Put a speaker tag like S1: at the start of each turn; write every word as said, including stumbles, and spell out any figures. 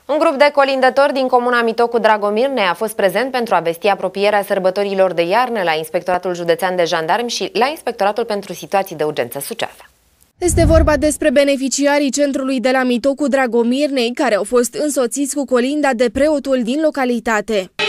S1: Un grup de colindători din comuna Mitocu Dragomirne a fost prezent pentru a vesti apropierea sărbătorilor de iarnă la Inspectoratul Județean de Jandarmi și la Inspectoratul pentru Situații de Urgență Suceava.
S2: Este vorba despre beneficiarii centrului de la Mitocu Dragomirnei, care au fost însoțiți cu colinda de preotul din localitate.